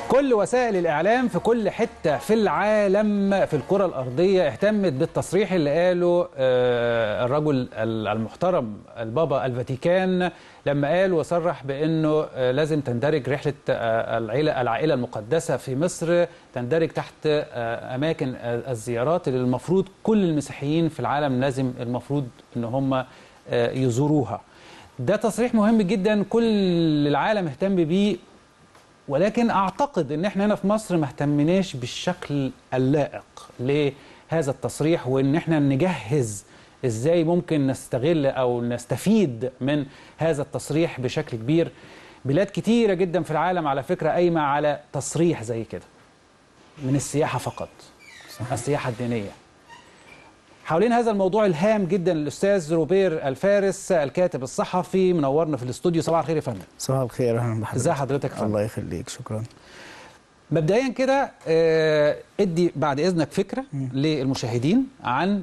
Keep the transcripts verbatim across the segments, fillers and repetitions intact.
كل وسائل الإعلام في كل حتة في العالم في الكرة الأرضية اهتمت بالتصريح اللي قاله الرجل المحترم البابا الفاتيكان لما قال وصرح بأنه لازم تندرج رحلة العائلة العائلة المقدسة في مصر تندرج تحت أماكن الزيارات اللي المفروض كل المسيحيين في العالم لازم المفروض أن هم يزوروها. ده تصريح مهم جدا كل العالم اهتم بيه، ولكن أعتقد أن احنا هنا في مصر ما اهتمناش بالشكل اللائق لهذا التصريح، وأن احنا نجهز ازاي ممكن نستغل أو نستفيد من هذا التصريح بشكل كبير. بلاد كتيرة جدا في العالم على فكرة قايمة على تصريح زي كده من السياحة فقط، السياحة الدينية. حوالين هذا الموضوع الهام جدا الأستاذ روبير الفارس الكاتب الصحفي منورنا في الاستوديو. صباح الخير يا فندم. صباح الخير، اهلا بحضرتك. ازي حضرتك يا فندم؟ الله يخليك، شكرا. مبدئيا كده ادي بعد اذنك فكره للمشاهدين عن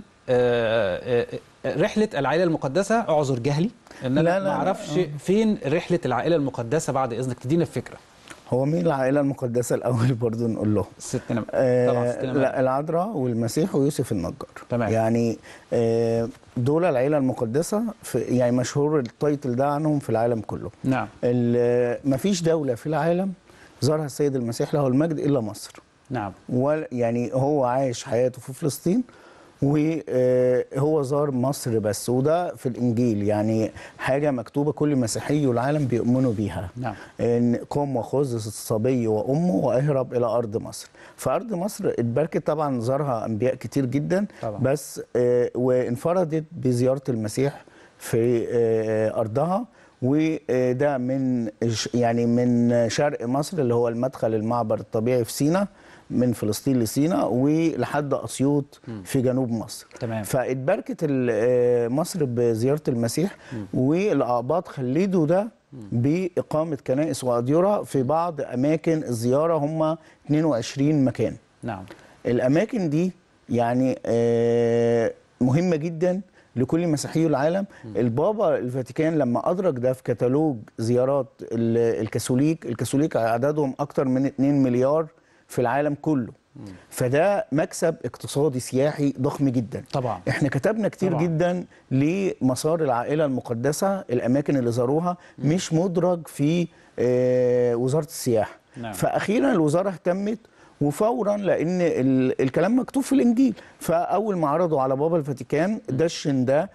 رحله العائله المقدسه. اعذر جهلي ان انا ما اعرفش فين رحله العائله المقدسه، بعد اذنك تدينا الفكره. هو مين العائله المقدسه الاول برضو نقول له؟ ستنا آه طبعا ستنا لا العذراء والمسيح ويوسف النجار. تمام. يعني آه دول العائله المقدسه، في يعني مشهور التايتل ده عنهم في العالم كله. نعم. ما فيش دوله في العالم زارها السيد المسيح له المجد الا مصر. نعم. ويعني هو عايش حياته في فلسطين وهو زار مصر بس، وده في الإنجيل يعني حاجة مكتوبة كل مسيحي العالم بيؤمنوا بيها. نعم. إن قم وخذ الصبي وأمه واهرب إلى أرض مصر. فأرض مصر اتباركت طبعا، زارها أنبياء كتير جدا طبعا. بس وانفردت بزيارة المسيح في أرضها، وده من يعني من شرق مصر اللي هو المدخل المعبر الطبيعي في سيناء، من فلسطين لسيناء ولحد أسيوط في جنوب مصر. تمام. فاتباركت مصر بزيارة المسيح، والأقباط خلدوا ده بإقامة كنائس وأديرة في بعض أماكن الزيارة، هم اثنين وعشرين مكان. نعم. الأماكن دي يعني مهمة جدا لكل مسيحي العالم. م. البابا الفاتيكان لما أدرك ده في كتالوج زيارات الكاثوليك، الكاثوليك عددهم أكتر من اثنين مليار في العالم كله. م. فده مكسب اقتصادي سياحي ضخم جدا. طبعا احنا كتبنا كتير طبعا. جدا لمسار العائلة المقدسة، الأماكن اللي زاروها م. مش مدرج في آه وزارة السياحة. نعم. فأخيرا الوزارة اهتمت، وفورا لان الكلام مكتوب في الانجيل، فاول ما عرضوا على بابا الفاتيكان دشن ده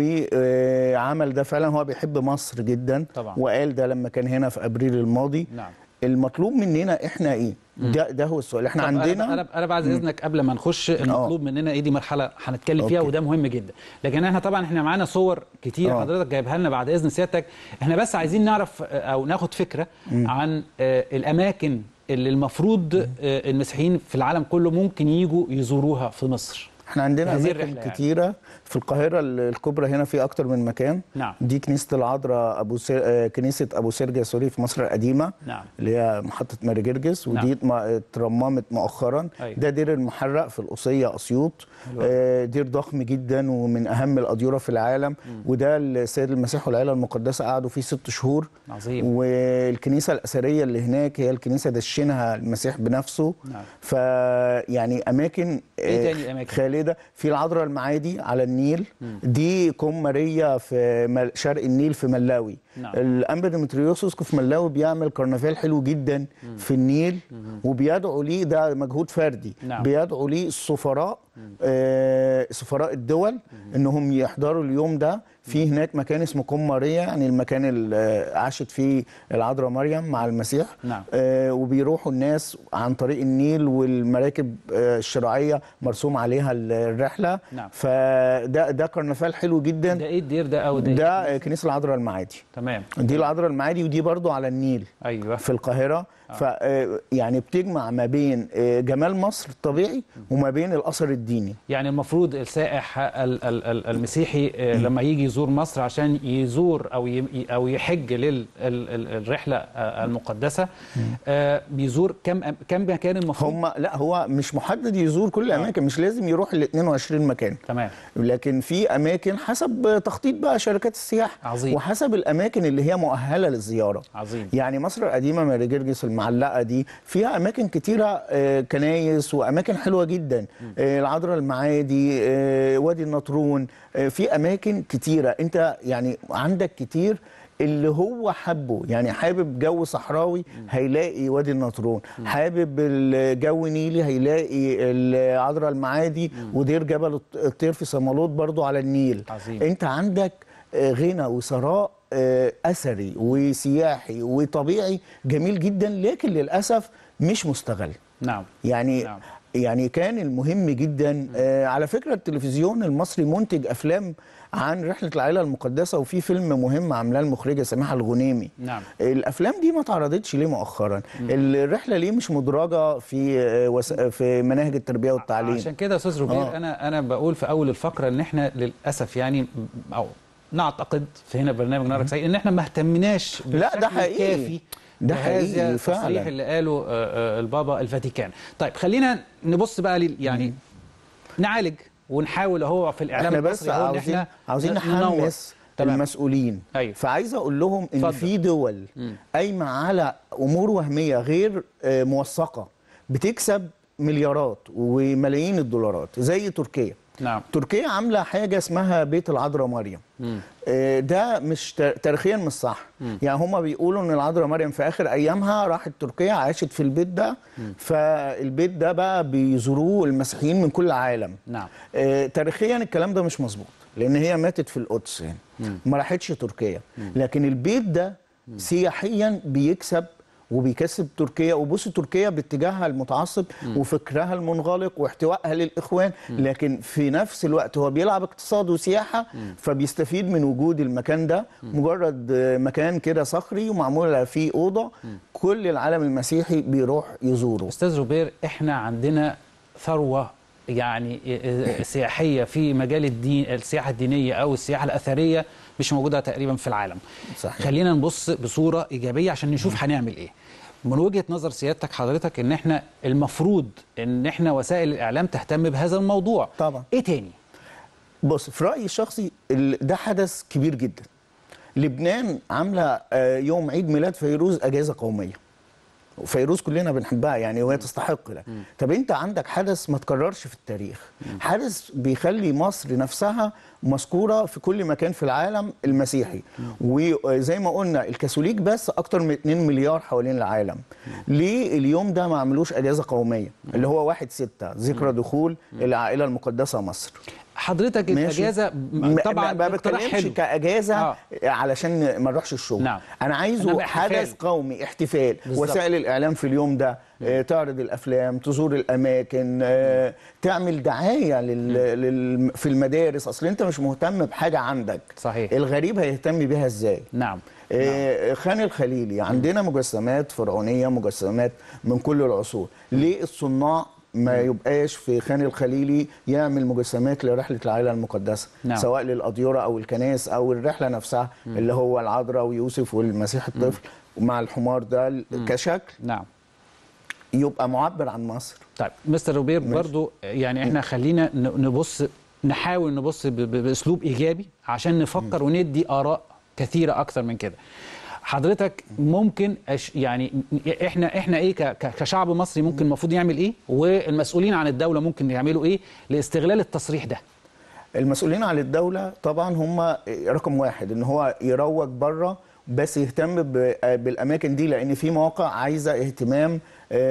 وعمل ده. فعلا هو بيحب مصر جدا طبعا. وقال ده لما كان هنا في ابريل الماضي. نعم. المطلوب مننا احنا ايه؟ ده ده هو السؤال. احنا عندنا انا انا بعد اذنك قبل ما نخش المطلوب مننا ايه، دي مرحله هنتكلم فيها وده مهم جدا. لكن احنا طبعا احنا معانا صور كتير أوه. حضرتك جايبها لنا بعد اذن سيادتك. احنا بس عايزين نعرف او ناخد فكره مم. عن الاماكن اللي المفروض المسيحيين في العالم كله ممكن يجوا يزوروها في مصر. احنا عندنا اماكن كتيره يعني. في القاهره الكبرى هنا في اكتر من مكان. نعم. دي كنيسه العذراء ابو سر... كنيسه ابو سرجه سوري في مصر القديمه. نعم. اللي هي محطه ماري جرجس، ودي نعم. اترممت مؤخرا. أيوة. ده دير المحرق في القصيه اسيوط. آه دير ضخم جدا ومن اهم الاديره في العالم. م. وده السيد المسيح والعائله المقدسه قعدوا فيه ست شهور. عظيم. والكنيسه الاثريه اللي هناك هي الكنيسه دشنها المسيح بنفسه. نعم. فيعني اماكن ايه تاني اماكن خالده في العذراء المعادي على النيل. م. دي كوم ماريا في شرق النيل في ملاوي. نعم. الانبا ديمتريوس اسقف في ملاوي بيعمل كرنفال حلو جدا م. في النيل. م. وبيدعو ليه، ده مجهود فردي. نعم. بيدعو ليه السفراء، آه سفراء الدول م. انهم يحضروا اليوم ده. في هناك مكان اسمه كوم ماريا، يعني المكان اللي عاشت فيه العذراء مريم مع المسيح. نعم. آه وبيروحوا الناس عن طريق النيل، والمراكب آه الشراعيه مرسوم عليها الرحله. نعم. فده ده كرنفال حلو جدا. ده ايه الدير ده او ده؟ ده كنيسه العذراء المعادي. تمام. دي العذراء المعادي، ودي برضو على النيل. ايوه. في القاهره. آه. ف يعني بتجمع ما بين جمال مصر الطبيعي وما بين الاثر الديني. يعني المفروض السائح المسيحي لما يجي يزور يزور مصر عشان يزور او او يحج للرحله المقدسه، آه بيزور كم كم مكان المفروض؟ هم لا هو مش محدد يزور كل الاماكن، مش لازم يروح ال اتنين وعشرين مكان. تمام. لكن في اماكن حسب تخطيط بقى شركات السياحه. عظيم. وحسب الاماكن اللي هي مؤهله للزياره. عظيم. يعني مصر القديمه ماري جرجس المعلقه دي فيها اماكن كتيره، كنايس واماكن حلوه جدا، العذراء المعادي، وادي النطرون، في اماكن كتيره. انت يعني عندك كتير اللي هو حبه، يعني حابب جو صحراوي هيلاقي وادي النطرون، حابب الجو نيلي هيلاقي العذراء المعادي ودير جبل الطير في صمالوط برضو على النيل. عظيم. انت عندك غنى وثراء اثري وسياحي وطبيعي جميل جدا، لكن للاسف مش مستغل. نعم. يعني نعم. يعني كان المهم جدا. آه على فكره التلفزيون المصري منتج افلام عن رحله العائله المقدسه، وفي فيلم مهم عاملاه المخرجه سماحه الغنيمي. نعم. الافلام دي ما اتعرضتش ليه مؤخرا؟ مم. الرحله ليه مش مدرجه في وس... في مناهج التربيه والتعليم؟ عشان كده يا استاذ روبير، آه. انا انا بقول في اول الفقره ان احنا للاسف يعني او نعتقد في هنا برنامج نهارك سعيد ان احنا ما اهتمناش لا ده حقيقي كافي ده حقيقي فعلا التصريح اللي قاله البابا الفاتيكان. طيب خلينا نبص بقى يعني مم. نعالج ونحاول اهو في الاعلام احنا بس المصري عاوزين احنا عاوزين نحمس المسؤولين. أيوة. فعايز اقول لهم ان فضل. في دول قايمه على امور وهميه غير موثقه بتكسب مليارات وملايين الدولارات زي تركيا. نعم. تركيا عامله حاجه اسمها بيت العذراء مريم. مم. ده مش تاريخيا مش صح. مم. يعني هم بيقولوا ان العذراء مريم في اخر ايامها راحت تركيا عاشت في البيت ده. مم. فالبيت ده بقى بيزوروه المسيحيين من كل العالم. نعم. آه تاريخيا الكلام ده مش مظبوط، لان هي ماتت في القدس يعني. مم. ما راحتش تركيا. مم. لكن البيت ده مم. سياحيا بيكسب وبيكسب تركيا، وبص تركيا باتجاهها المتعصب م. وفكرها المنغلق واحتوائها للاخوان، م. لكن في نفس الوقت هو بيلعب اقتصاد وسياحه، م. فبيستفيد من وجود المكان ده. م. مجرد مكان كده صخري ومعمول فيه اوضه، م. كل العالم المسيحي بيروح يزوره. استاذ روبير، احنا عندنا ثروه يعني سياحيه في مجال الدين، السياحه الدينيه او السياحه الاثريه مش موجوده تقريبا في العالم. صحيح. خلينا نبص بصوره ايجابيه عشان نشوف هنعمل ايه. من وجهه نظر سيادتك حضرتك ان احنا المفروض ان احنا وسائل الاعلام تهتم بهذا الموضوع. طبعا. ايه تاني؟ بص، في رايي الشخصي ده حدث كبير جدا. لبنان عامله يوم عيد ميلاد فيروز اجازه قوميه. فيروز كلنا بنحبها يعني وهي تستحق ده. طب انت عندك حدث ما تكررش في التاريخ، مم. حدث بيخلي مصر نفسها مذكوره في كل مكان في العالم المسيحي. مم. وزي ما قلنا الكاثوليك بس اكتر من اتنين مليار حوالين العالم. مم. ليه اليوم ده ما عملوش اجازه قوميه؟ مم. اللي هو واحد ستة ذكرى دخول مم. العائله المقدسه مصر. حضرتك الاجازه طبعا ما بتكلمش كاجازه آه. علشان ما نروحش الشغل. نعم. انا عايزه حدث قومي، احتفال. بالزبط. وسائل الاعلام في اليوم ده آه تعرض الافلام، تزور الاماكن، آه تعمل دعايه لل... لل... في المدارس. اصل انت مش مهتم بحاجه عندك. صحيح. الغريب هيهتم بيها ازاي؟ نعم. آه نعم. خان الخليلي عندنا مجسمات فرعونيه، مجسمات من كل العصور. ليه الصناع ما يبقاش في خان الخليلي يعمل مجسمات لرحله العائله المقدسه؟ نعم. سواء للاديره او الكنائس او الرحله نفسها. مم. اللي هو العذراء ويوسف والمسيح الطفل مع الحمار ده. مم. كشكل نعم يبقى معبر عن مصر. طيب مستر روبير، برضو يعني احنا خلينا نبص، نحاول نبص باسلوب ايجابي عشان نفكر مم. وندي اراء كثيره اكثر من كده. حضرتك ممكن يعني احنا احنا ايه كشعب مصري ممكن المفروض يعمل ايه، والمسؤولين عن الدوله ممكن يعملوا ايه لاستغلال التصريح ده؟ المسؤولين عن الدوله طبعا هم رقم واحد ان هو يروج بره، بس يهتم بالاماكن دي، لان في مواقع عايزه اهتمام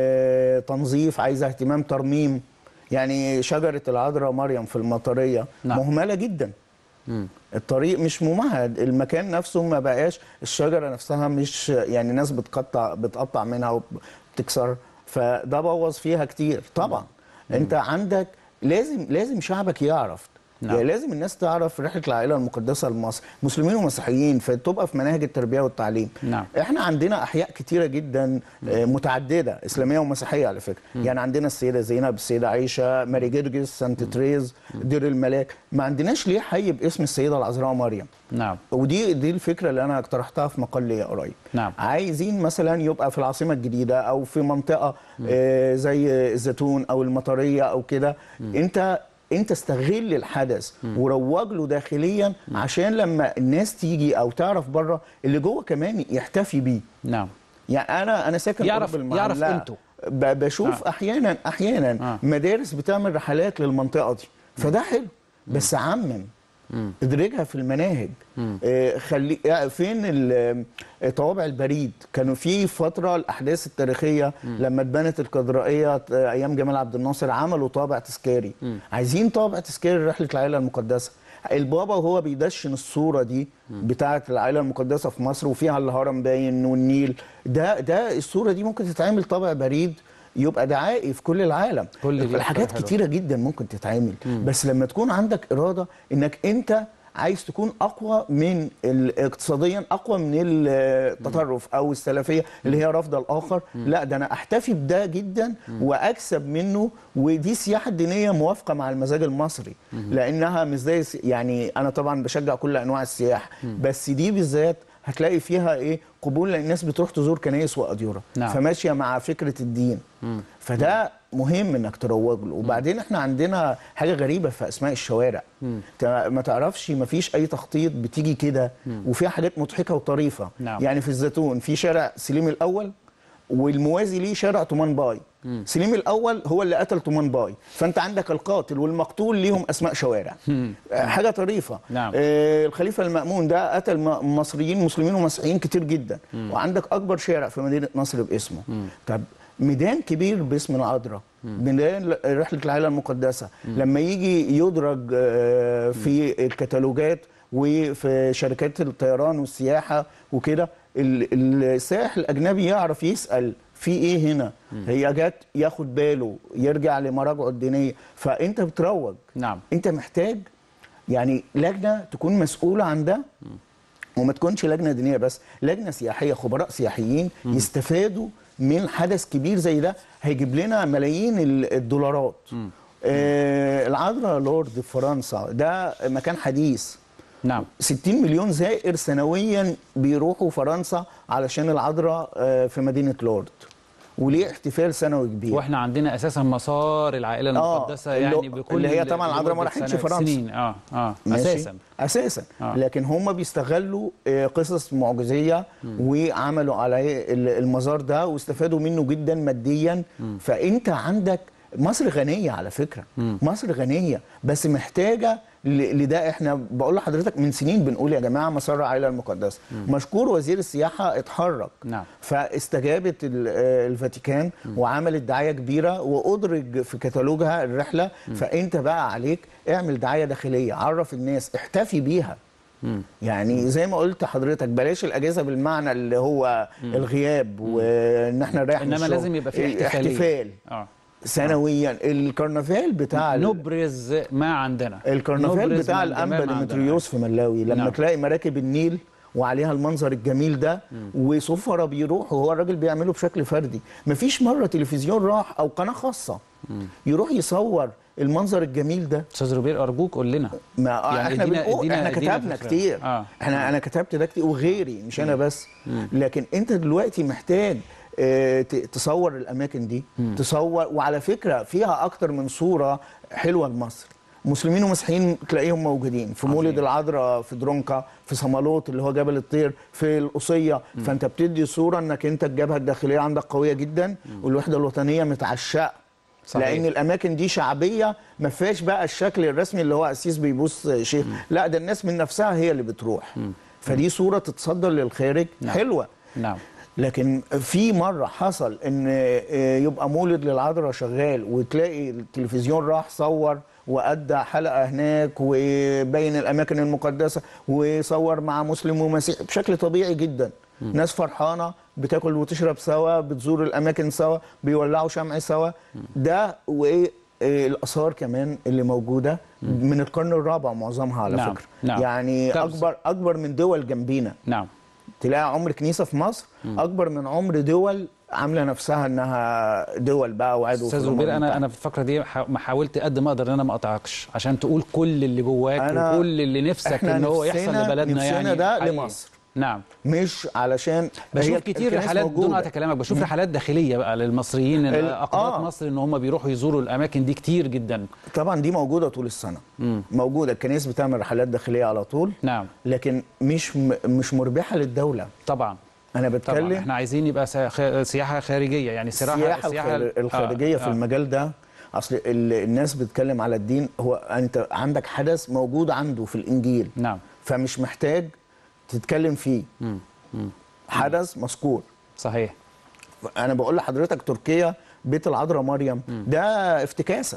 تنظيف، عايزه اهتمام ترميم. يعني شجره العذراء مريم في المطريه نعم. مهمله جدا. مم. الطريق مش ممهد، المكان نفسه ما بقاش، الشجره نفسها مش يعني ناس بتقطع بتقطع منها وبتكسر، فده بوظ فيها كتير طبعا. مم. انت عندك لازم لازم شعبك يعرف نعم. يعني لازم الناس تعرف رحله العائله المقدسه لمصر، مسلمين ومسيحيين، فتبقى في مناهج التربيه والتعليم. نعم. احنا عندنا احياء كتيره جدا متعدده، اسلاميه ومسيحيه على فكره. م. يعني عندنا السيده زينب، السيده عائشه، ماري جرجس، سانت تريز، دير الملاك. ما عندناش ليه حي باسم السيده العذراء مريم. نعم. ودي دي الفكره اللي انا اقترحتها في مقال ليا قريب. نعم. عايزين مثلا يبقى في العاصمه الجديده او في منطقه آه زي الزيتون او المطريه او كده، انت انت استغل الحدث وروج له داخليا عشان لما الناس تيجي او تعرف بره اللي جوه كمان يحتفي بيه. نعم. يعني انا انا ساكن يعرف يعرف قيمته. بشوف آه. احيانا احيانا آه. مدارس بتعمل رحلات للمنطقه دي، فده حلو، بس عمم ادرجها في المناهج. آه خلي فين طوابع البريد. كانوا في فتره الاحداث التاريخيه مم. لما اتبنت الكاتدرائيه ايام جمال عبد الناصر عملوا طابع تذكاري. مم. عايزين طابع تذكاري رحله العائله المقدسه. البابا وهو بيدشن الصوره دي بتاعه العائله المقدسه في مصر وفيها الهرم باين والنيل، ده ده الصوره دي ممكن تتعمل طابع بريد يبقى دعائي في كل العالم. كل الحاجات كتيره جدا ممكن تتعمل. مم. بس لما تكون عندك اراده انك انت عايز تكون اقوى من اقتصاديا، اقوى من التطرف او السلفيه اللي هي رافضه الاخر، لا ده انا احتفي بده جدا واكسب منه. ودي السياحه الدينيه موافقه مع المزاج المصري، لانها مش زي يعني انا طبعا بشجع كل انواع السياحه، بس دي بالذات هتلاقي فيها ايه قبول، لان الناس بتروح تزور كنائس واديره. نعم. فماشيه مع فكره الدين. مم. فده مهم انك تروج له. وبعدين احنا عندنا حاجه غريبه في اسماء الشوارع. مم. ما تعرفش، ما فيش اي تخطيط بتيجي كده، وفيها حاجات مضحكه وطريفه. نعم. يعني في الزيتون في شارع سليم الاول والموازي ليه شارع طومان باي. مم. سليم الاول هو اللي قتل طومان باي، فانت عندك القاتل والمقتول ليهم اسماء شوارع. مم. حاجه طريفه. نعم. آه الخليفه المأمون ده قتل مصريين مسلمين ومسيحيين كتير جدا. مم. وعندك اكبر شارع في مدينه نصر باسمه. مم. طب ميدان كبير باسم العذراء، ميدان رحله العائله المقدسه، مم. لما يجي يدرج آه في الكتالوجات وفي شركات الطيران والسياحه وكده، السائح الاجنبي يعرف يسال في ايه هنا. مم. هي جت ياخد باله، يرجع لمراجعه الدينيه. فانت بتروج. نعم. انت محتاج يعني لجنه تكون مسؤوله عن ده، وما تكونش لجنه دينيه بس، لجنه سياحيه، خبراء سياحيين مم. يستفادوا من حدث كبير زي ده هيجيب لنا ملايين الدولارات. آه العذراء لورد في فرنسا ده مكان حديث. نعم. ستين مليون زائر سنويا بيروحوا فرنسا علشان العذراء في مدينه لورد، وليه احتفال سنوي كبير. واحنا عندنا اساسا مسار العائله المقدسه. آه يعني بكل اللي هي طبعا العذراء ما راحتش فرنسا سنين. اه اه اساسا اساسا آه. لكن هم بيستغلوا قصص معجزيه وعملوا عليه المزار ده واستفادوا منه جدا ماديا. م. فانت عندك مصر غنيه على فكره. م. مصر غنيه بس محتاجه لده. احنا بقول لحضرتك من سنين بنقول يا جماعه مسار العائله المقدسه. م. مشكور وزير السياحه اتحرك. نعم. فاستجابت الفاتيكان م. وعملت دعايه كبيره وادرج في كتالوجها الرحله. م. فانت بقى عليك اعمل دعايه داخليه، عرف الناس، احتفي بيها. م. يعني زي ما قلت حضرتك بلاش الاجازه بالمعنى اللي هو م. الغياب وان احنا رايح، انما لازم يبقى في احتفال اه سنويا. الكرنفال بتاع نبرز ما عندنا، الكرنفال بتاع الانبا ديمتريوس في ملاوي لما نعم. تلاقي مراكب النيل وعليها المنظر الجميل ده وسفراء بيروحوا، هو الراجل بيعمله بشكل فردي. مفيش مره تلفزيون راح او قناه خاصه مم. يروح يصور المنظر الجميل ده. استاذ روبير ارجوك قول لنا. ما يعني احنا ادينا بنقول ادينا احنا ادينا كتبنا ادينا كتير. آه. احنا آه. انا كتبت ده كتير وغيري، مش انا بس. مم. لكن انت دلوقتي محتاج اه تصور الاماكن دي. مم. تصور، وعلى فكره فيها اكتر من صوره حلوه لمصر. مسلمين ومسيحيين تلاقيهم موجودين في مولد العذراء، في درونكا، في صمالوط اللي هو جبل الطير، في القصيه. م. فانت بتدي صوره انك انت الجبهه الداخليه عندك قويه جدا. م. والوحده الوطنيه متعشقه. لان الاماكن دي شعبيه ما فيهاش بقى الشكل الرسمي اللي هو قسيس بيبوس شيخ. م. لا ده الناس من نفسها هي اللي بتروح. م. فدي صوره تتصدر للخارج. نعم. حلوه. نعم. لكن في مره حصل ان يبقى مولد للعذراء شغال وتلاقي التلفزيون راح صور وأدى حلقة هناك وبين الأماكن المقدسة وصور مع مسلم ومسيحي بشكل طبيعي جدا. م. ناس فرحانة بتاكل وتشرب سوا، بتزور الأماكن سوا، بيولعوا شمع سوا. م. ده وإيه الاثار كمان اللي موجوده من القرن الرابع معظمها على نعم. فكره. نعم. يعني اكبر اكبر من دول جنبينا. نعم. تلاقي عمر كنيسه في مصر مم. اكبر من عمر دول عامله نفسها انها دول بقى وعدو. استاذ روبير، انا انا في الفقره دي ما حاولت قد ما اقدر ان انا ما اقطعكش عشان تقول كل اللي جواك وكل اللي نفسك ان هو يحصل لبلدنا. يعني ده لمصر. نعم. مش علشان بشوف كتير رحلات بدون قطع كلامك، بشوف مم. رحلات داخليه بقى للمصريين اقباط آه. مصر ان هم بيروحوا يزوروا الاماكن دي كتير جدا. طبعا دي موجوده طول السنه. مم. موجوده، الكنائس بتعمل رحلات داخليه على طول. نعم. لكن مش مش مربحه للدوله. طبعا. انا بتكلم طبعا احنا عايزين يبقى سياحه خارجيه، يعني السياحه السياحه الخارجيه آه. في آه. المجال ده. اصل الناس بتتكلم على الدين، هو انت عندك حدث موجود عنده في الانجيل. نعم. فمش محتاج تتكلم فيه. مم. مم. حدث مذكور. صحيح. انا بقول لحضرتك تركيا بيت العذراء مريم مم. ده افتكاسه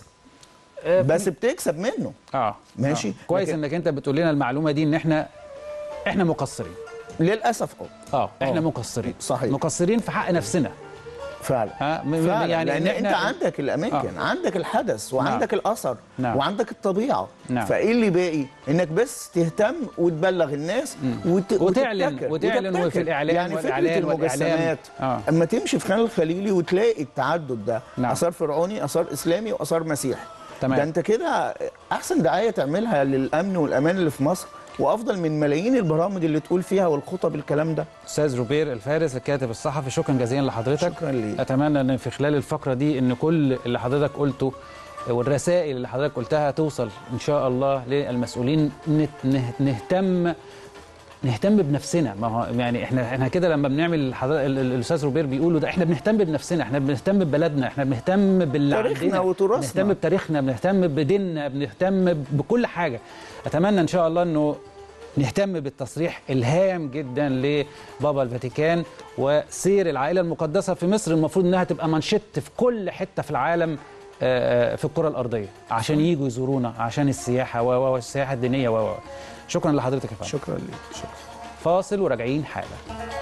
بس بتكسب منه. اه ماشي. آه. كويس لكن... انك انت بتقول لنا المعلومه دي، ان احنا احنا مقصرين للاسف. اه اه احنا أوه. مقصرين. صحيح. مقصرين في حق نفسنا فعلا. ها فعلا. يعني لان إن انت عندك الاماكن، آه. عندك الحدث وعندك نعم. الاثر نعم. وعندك الطبيعه. نعم. فايه اللي باقي؟ انك بس تهتم وتبلغ الناس وت... وتعلن وتعلن في الاعلام يعني والاعلان والمجسمات. آه. اما تمشي في خان الخليلي وتلاقي التعدد ده. نعم. اثار فرعوني، اثار اسلامي، واثار مسيحي. تمام. ده انت كده احسن دعايه تعملها للامن والامان اللي في مصر، وافضل من ملايين البرامج اللي تقول فيها والخطب الكلام ده. استاذ روبير الفارس الكاتب الصحفي، شكرا جزيلا لحضرتك. شكرا لي. اتمنى ان في خلال الفقره دي ان كل اللي حضرتك قلته والرسائل اللي حضرتك قلتها توصل ان شاء الله للمسؤولين. نهتم نهتم بنفسنا. ما هو يعني احنا احنا كده لما بنعمل الاستاذ روبير بيقولوا ده، احنا بنهتم بنفسنا، احنا بنهتم ببلدنا، احنا بنهتم بالتاريخنا وتراثنا، بنهتم بتاريخنا، بنهتم بديننا، بنهتم بكل حاجه. اتمنى ان شاء الله انه نهتم بالتصريح الهام جدا لبابا الفاتيكان وسير العائله المقدسه في مصر. المفروض انها تبقى منشط في كل حته في العالم في الكره الارضيه، عشان ييجوا يزورونا، عشان السياحه والسياحه الدينيه. و شكرا لحضرتك يا فندم. شكرا لك. شكرا. فاصل وراجعين حالا.